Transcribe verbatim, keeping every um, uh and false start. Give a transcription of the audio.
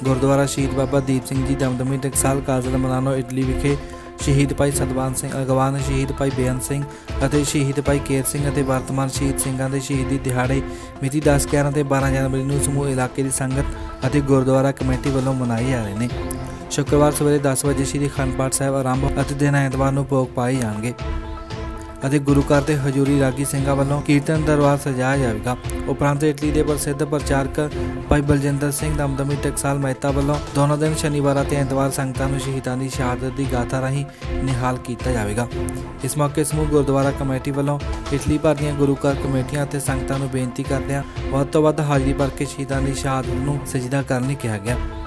गुरुद्वारा शहीद बाबा दीप सिंह जी दमदमी टकसाल काजल मनानो इटली विखे शहीद भाई सतवान सिंह अगवान शहीद भाई बेअंत सिंह ਅਤੇ शहीद भाई केर सिंह ਅਤੇ वर्तमान शहीद ਸਿੰਘਾਂ ਦੇ ਸ਼ਹੀਦੀ ਦਿਹਾੜੇ ਮਿਤੀ दस ग्यारह ਤੇ बारह जनवरी ਨੂੰ ਸਮੂਹ ਇਲਾਕੇ ਦੀ ਸੰਗਤ ਅਤੇ ਗੁਰਦੁਆਰਾ ਕਮੇਟੀ ਵੱਲੋਂ ਮਨਾਏ ਜਾ ਰਹੇ ਨੇ। शुक्रवार सवेरे दस बजे श्री अखंड पाठ साहब आरंभ और दिन एतवार को भोग पाए जाएंगे। गुरु घर से हजूरी रागी सिंघां वालों कीर्तन दरबार सजाया जाएगा। उपरंत इटली के प्रसिद्ध प्रचारक भाई बलजिंदर सिंह दमदमी टकसाल मेहता वालों दोनों दिन शनिवार और एतवार संगतां नूं शहीदां दी शहादत की गाथा राही निहाल किया जाएगा। इस मौके समूह गुरुद्वारा कमेटी वालों इटली भर दी गुरु घर कमेटियां ते संगतां नूं बेनती करदिआं वध तों वध हाज़री भर के शहीदां दी शहादत नूं सजदा करन लई कहा गया।